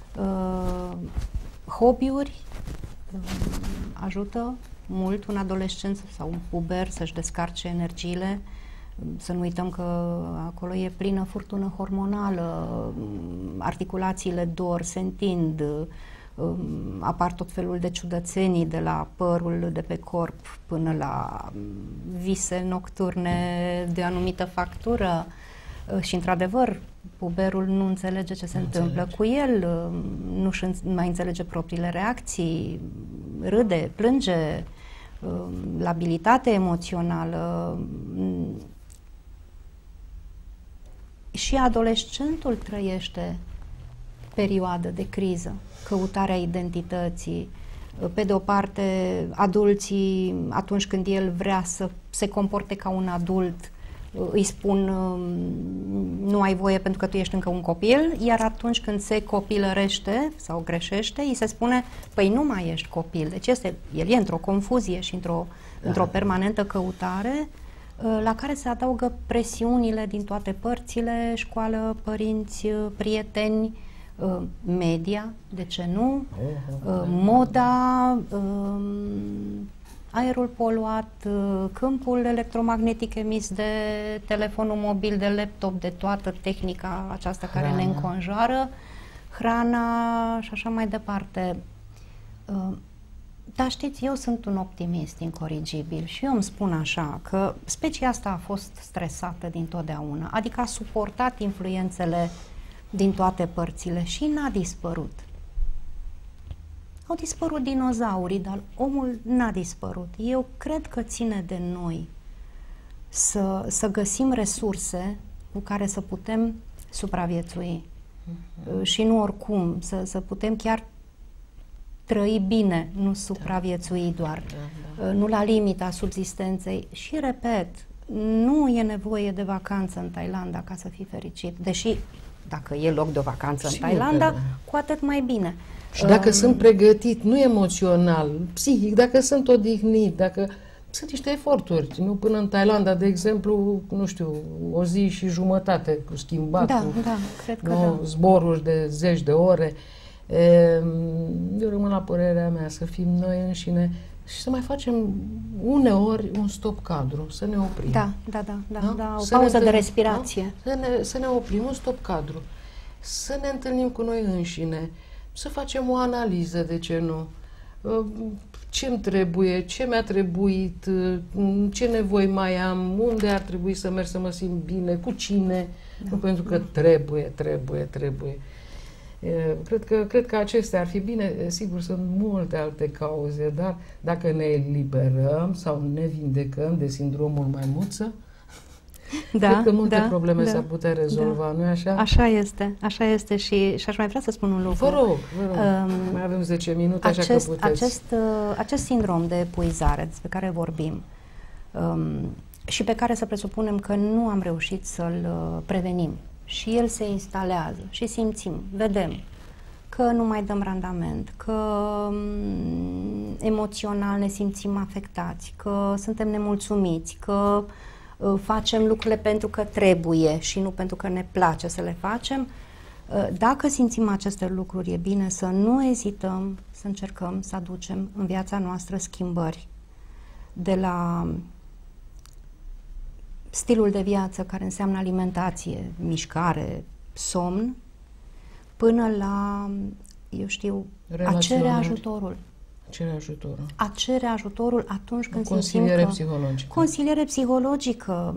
hobby-uri ajută mult un adolescent sau un puber să-și descarce energiile. Să nu uităm că acolo e plină furtună hormonală, articulațiile dor, se întind, apar tot felul de ciudățenii, de la părul de pe corp până la vise nocturne de anumită factură. Și, într-adevăr, puberul nu înțelege ce se întâmplă cu el, nu mai înțelege propriile reacții, râde, plânge, labilitate emoțională. Și adolescentul trăiește perioadă de criză, căutarea identității. Pe de o parte, adulții, atunci când el vrea să se comporte ca un adult, îi spun nu ai voie pentru că tu ești încă un copil, iar atunci când se copilărește sau greșește, îi se spune, păi nu mai ești copil. Deci el e într-o confuzie și într-o permanentă căutare, la care se adaugă presiunile din toate părțile, școală, părinți, prieteni, media, de ce nu, moda, aerul poluat, câmpul electromagnetic emis de telefonul mobil, de laptop, de toată tehnica aceasta care ne înconjoară, hrana și așa mai departe. Dar știți, eu sunt un optimist incorrigibil și eu îmi spun așa că specia asta a fost stresată dintotdeauna, adică a suportat influențele din toate părțile și n-a dispărut. Au dispărut dinozaurii, dar omul n-a dispărut. Eu cred că ține de noi să găsim resurse cu care să putem supraviețui. Și nu oricum, să putem chiar trăi bine, nu supraviețui doar. Nu la limita subzistenței. Și repet, nu e nevoie de vacanță în Thailanda ca să fii fericit. Deși, dacă e loc de o vacanță în Thailanda, cu atât mai bine. Și dacă sunt pregătit, nu emoțional, psihic, dacă sunt odihnit, dacă sunt niște eforturi, nu până în Thailanda, de exemplu, nu știu, o zi și jumătate cu schimbat, cred că zboruri de zeci de ore. Eu rămân la părerea mea să fim noi înșine și să mai facem uneori un stop cadru, să ne oprim. Da, o pauză de respirație. Să ne oprim, un stop cadru, să ne întâlnim cu noi înșine, să facem o analiză, de ce nu? Ce-mi trebuie, ce mi-a trebuit, ce nevoi mai am, unde ar trebui să merg să mă simt bine, cu cine, nu pentru că trebuie. Cred că acestea ar fi bine. Sigur, sunt multe alte cauze, dar dacă ne eliberăm sau ne vindecăm de sindromul maimuță, cred că multe probleme s-ar putea rezolva, nu-i așa? Așa este și aș mai vrea să spun un lucru. Vă rog. Mai avem 10 minute, așa că puteți. Acest sindrom de epuizare despre care vorbim și pe care să presupunem că nu am reușit să-l prevenim, și el se instalează și simțim, vedem că nu mai dăm randament, că emoțional ne simțim afectați, că suntem nemulțumiți, că facem lucrurile pentru că trebuie și nu pentru că ne place să le facem. Dacă simțim aceste lucruri, e bine să nu ezităm, să încercăm să aducem în viața noastră schimbări. De la stilul de viață care înseamnă alimentație, mișcare, somn, până la, a cere ajutorul. A cere ajutorul atunci când simțim că... Consiliere psihologică,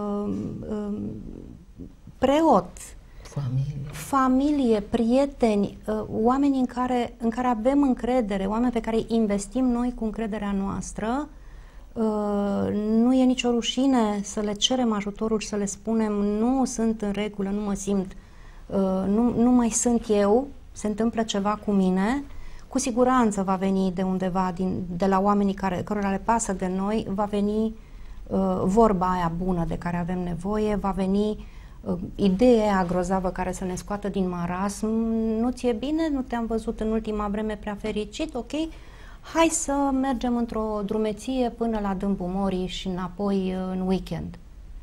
preot, familie, prieteni, oameni în care avem încredere, oameni pe care îi investim noi cu încrederea noastră. Nu e nicio rușine să le cerem ajutorul și să le spunem: nu sunt în regulă, nu mă simt, nu mai sunt eu, se întâmplă ceva cu mine. Cu siguranță va veni de undeva, de la oamenii cărora le pasă de noi, va veni vorba aia bună de care avem nevoie, va veni ideea aia grozavă care să ne scoată din marasm. Nu ți-e bine? Nu te-am văzut în ultima vreme prea fericit? Ok? Hai să mergem într-o drumeție până la Dâmbul Morii și înapoi în weekend.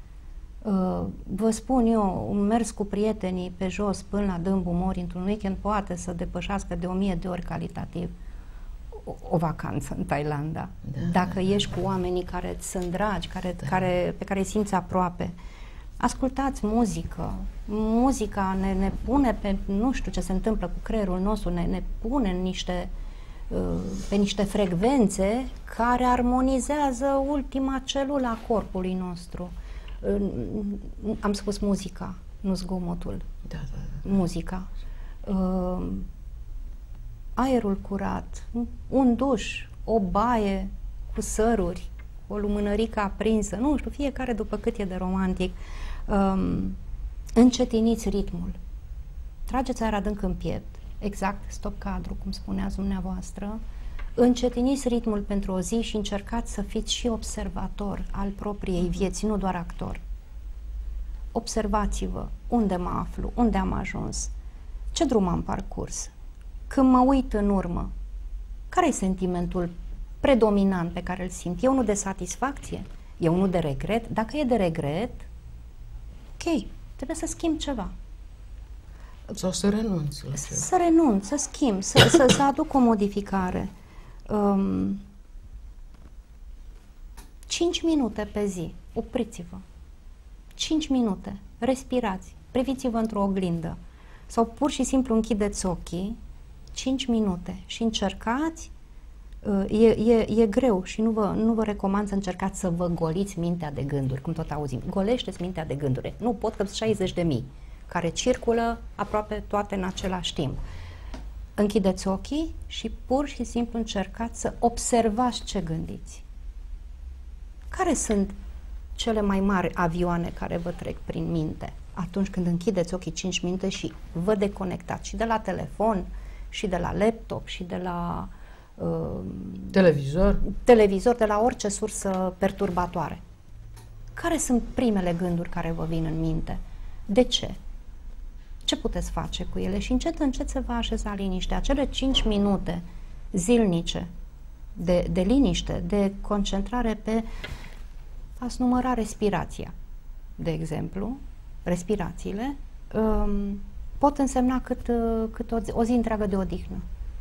Vă spun eu, un mers cu prietenii pe jos până la Dâmbul Morii într-un weekend poate să depășească de 1000 de ori calitativ o vacanță în Thailanda. Dacă ești cu oamenii care îți sunt dragi, pe care îi simți aproape. Ascultați muzică. Muzica ne pune pe, nu știu ce se întâmplă cu creierul nostru, ne pune în pe niște frecvențe care armonizează ultima celulă a corpului nostru. Am spus muzica, nu zgomotul. Muzica. Aerul curat, un duș, o baie cu săruri, o lumânărică aprinsă, nu știu, fiecare după cât e de romantic. Încetiniți ritmul. Trageți aer adânc în piept. Exact, stop cadru, cum spuneați dumneavoastră. Încetiniți ritmul pentru o zi și încercați să fiți și observator al propriei vieți, nu doar actor. Observați-vă unde mă aflu, unde am ajuns, ce drum am parcurs. Când mă uit în urmă, care e sentimentul predominant pe care îl simt? E unul de satisfacție? E unul de regret? Dacă e de regret, ok, trebuie să schimb ceva. Sau să renunț. Să renunț, să schimb, să aduc o modificare. 5 minute pe zi, opriți-vă. 5 minute, respirați, priviți-vă într-o oglindă sau pur și simplu închideți ochii 5 minute și încercați. E greu și nu vă recomand să încercați să vă goliți mintea de gânduri, cum tot auzim. Golește-ți mintea de gânduri. Nu pot, că 60.000 care circulă aproape toate în același timp. Închideți ochii și pur și simplu încercați să observați ce gândiți. Care sunt cele mai mari avioane care vă trec prin minte atunci când închideți ochii 5 minute și vă deconectați și de la telefon, și de la laptop, și de la televizor, de la orice sursă perturbatoare? Care sunt primele gânduri care vă vin în minte? De ce? Ce puteți face cu ele? Și încet se va așeza liniștea. Acele 5 minute zilnice de liniște, de concentrare pe... Ați număra respirația, de exemplu, respirațiile. pot însemna cât o zi întreagă de odihnă.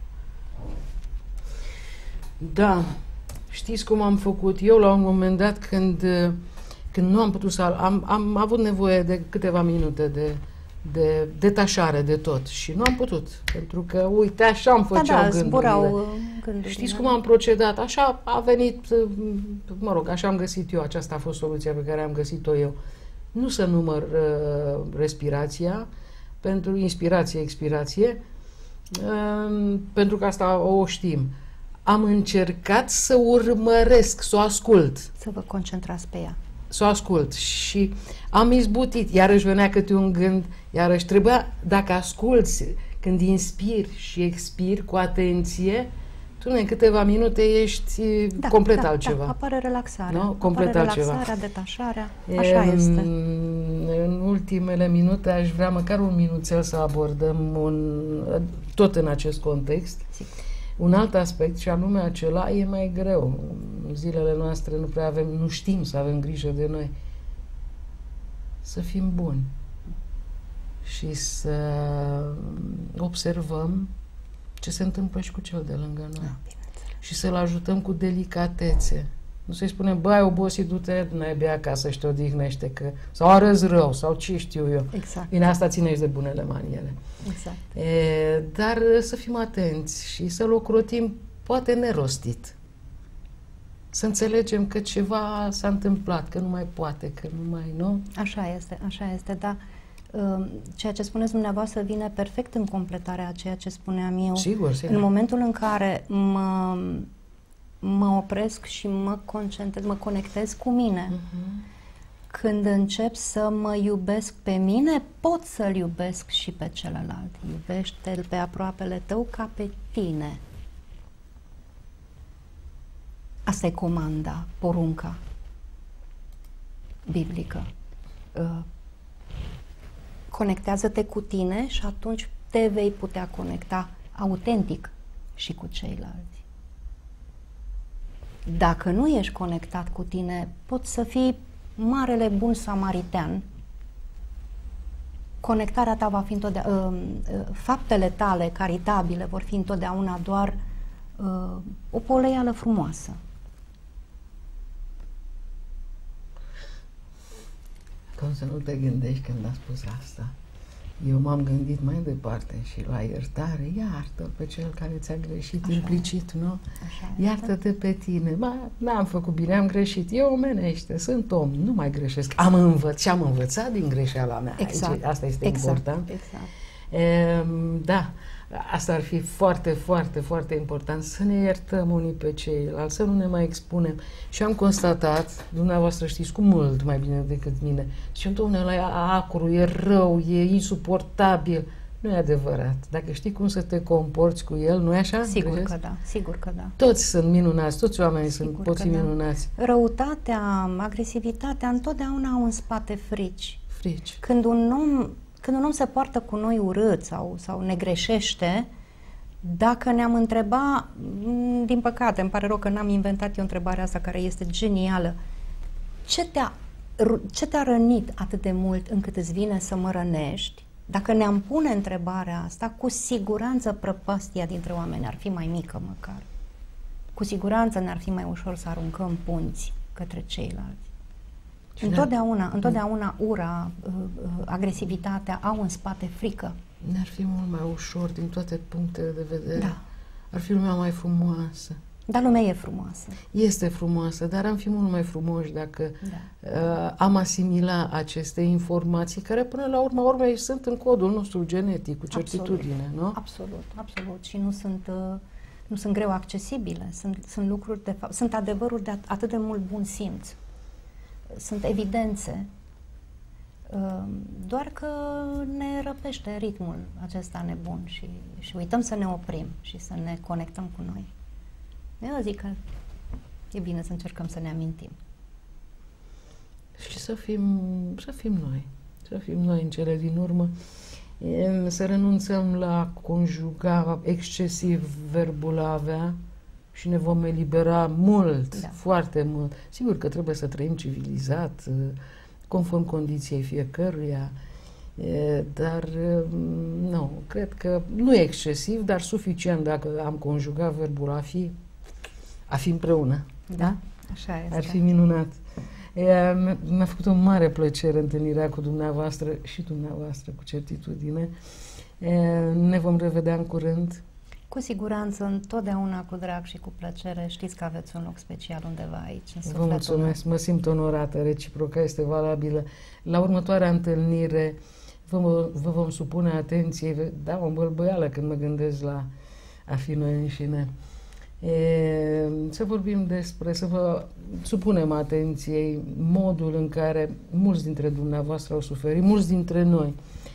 Da. Știți cum am făcut? Eu, la un moment dat, când nu am putut să... Am avut nevoie de câteva minute de detașare de tot și nu am putut, pentru că, uite, așa îmi făceau gândurile. Știți cum am procedat? Așa a venit, mă rog, așa am găsit eu, aceasta a fost soluția pe care am găsit-o eu. Nu să număr respirația, pentru inspirație, expirație, pentru că asta o știm. Am încercat să urmăresc, să o ascult. Să vă concentrați pe ea. Să o ascult și am izbutit. Iarăși venea câte un gând, iarăși trebuia, dacă asculți, când inspiri și expiri cu atenție, tu în câteva minute ești complet altceva. Da, apare relaxarea. Nu? Complet altceva. Relaxarea, detașarea, așa este. În ultimele minute aș vrea măcar un minuțel să abordăm tot în acest context. Sigur. Un alt aspect, și anume acela, e mai greu. În zilele noastre nu știm să avem grijă de noi. Să fim buni și să observăm ce se întâmplă și cu cel de lângă noi. Și să-l ajutăm cu delicatețe. Nu să-i spunem, bă, ai obosit, du-te, n-ai acasă și te odihnește, sau arăți rău, sau ce știu eu. Exact. Bine, asta ține și de bunele maniere. Exact. Dar să fim atenți și să-l ocrotim, poate nerostit. Să înțelegem că ceva s-a întâmplat, că nu mai poate, că nu mai, nu? Așa este, dar ceea ce spuneți dumneavoastră vine perfect în completarea a ceea ce spuneam eu. Sigur. În momentul în care mă opresc și mă concentrez, mă conectez cu mine. Când încep să mă iubesc pe mine, pot să-l iubesc și pe celălalt. Iubește-l pe aproapele tău ca pe tine. Asta e comanda, porunca biblică. Conectează-te cu tine și atunci te vei putea conecta autentic și cu ceilalți. Dacă nu ești conectat cu tine, poți să fii marele bun samaritean. Conectarea ta va fi întotdeauna, faptele tale caritabile vor fi întotdeauna doar o poleială frumoasă. Cum să nu te gândești când a spus asta? Eu m-am gândit mai departe și la iertare. Iartă pe cel care ți-a greșit, așa implicit, nu? Iartă-te pe tine. N-am făcut bine, am greșit. Eu omenește, sunt om, nu mai greșesc. Am învățat din greșeala mea. Exact. Asta este important. Exact. Da. Asta ar fi foarte, foarte, foarte important, să ne iertăm unii pe ceilalți, să nu ne mai expunem. Și am constatat, dumneavoastră știți cu mult mai bine decât mine, și dom'le, ăla e acru, e rău, e insuportabil. Nu e adevărat. Dacă știi cum să te comporți cu el, nu e așa? Sigur că da, sigur că da. Toți sunt minunați, toți oamenii pot fi minunați. Răutatea, agresivitatea, întotdeauna au în spate frici. Frici. Când un om se poartă cu noi urât sau ne greșește, dacă ne-am întreba, din păcate, îmi pare rău că n-am inventat eu întrebarea asta care este genială, ce te-a rănit atât de mult încât îți vine să mă rănești? Dacă ne-am pune întrebarea asta, cu siguranță prăpastia dintre oameni ar fi mai mică măcar. Cu siguranță ne-ar fi mai ușor să aruncăm punți către ceilalți. Întotdeauna ura, agresivitatea au în spate frică. Ne-ar fi mult mai ușor din toate punctele de vedere. Da. Ar fi lumea mai frumoasă. Dar lumea e frumoasă. Este frumoasă, dar am fi mult mai frumoși dacă am asimilat aceste informații care până la urma urmei sunt în codul nostru genetic, cu certitudine, nu? Absolut, absolut. Și nu sunt greu accesibile. Sunt lucruri, de fapt, sunt adevăruri de atât de mult bun simț. Sunt evidențe, doar că ne răpește ritmul acesta nebun și uităm să ne oprim și să ne conectăm cu noi. Eu zic că e bine să încercăm să ne amintim. Și să fim noi în cele din urmă, să renunțăm la conjuga excesiv verbul a avea și ne vom elibera mult, foarte mult. Sigur că trebuie să trăim civilizat, conform condiției fiecăruia, Dar nu, cred că nu e excesiv, dar suficient dacă am conjugat verbul a fi împreună. Da, așa este. Ar fi minunat. Mi-a făcut o mare plăcere întâlnirea cu dumneavoastră și dumneavoastră, cu certitudine. Ne vom revedea în curând. Cu siguranță, întotdeauna cu drag și cu plăcere. Știți că aveți un loc special undeva aici, în sufletul Vă mulțumesc, mă simt onorată, reciproca este valabilă. La următoarea întâlnire vă vom supune atenției, da, o bălbăială când mă gândesc la a fi noi înșine. Să vorbim să vă supunem atenției modul în care mulți dintre dumneavoastră au suferit, mulți dintre noi,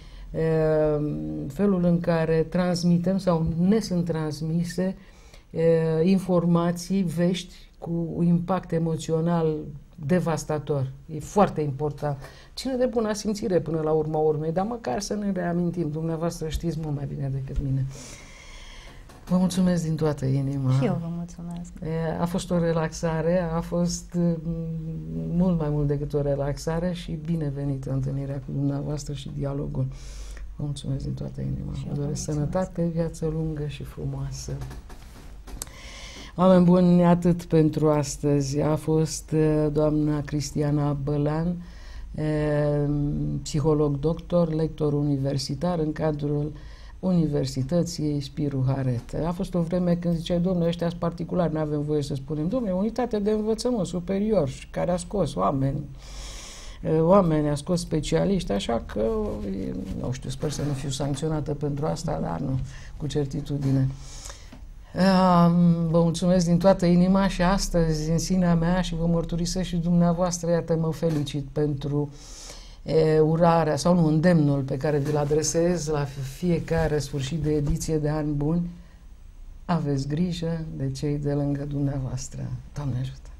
felul în care transmitem sau ne sunt transmise informații, vești cu impact emoțional devastator. E foarte important. Ține de bună simțire până la urma urmei, dar măcar să ne reamintim. Dumneavoastră știți mult mai bine decât mine. Vă mulțumesc din toată inima. Și eu vă mulțumesc. A fost o relaxare, a fost mult mai mult decât o relaxare și binevenită întâlnirea cu dumneavoastră și dialogul. Vă mulțumesc din toată inima. Vă doresc sănătate, viață lungă și frumoasă. Oameni buni, atât pentru astăzi. A fost doamna Cristiana Bălan, psiholog doctor, lector universitar în cadrul Universității Spiru Haret. A fost o vreme când ziceai, domnule, ăștia sunt particulari, nu avem voie să spunem. Domnule, unitate de învățământ superior care a scos oameni, a scos specialiști, așa că, nu știu, sper să nu fiu sancționată pentru asta, dar nu, cu certitudine. Vă mulțumesc din toată inima și astăzi, în sinea mea, și vă mărturisesc și dumneavoastră, iată, mă felicit pentru urarea sau nu, îndemnul pe care vi-l adresez la fiecare sfârșit de ediție de ani buni. Aveți grijă de cei de lângă dumneavoastră. Doamne ajută!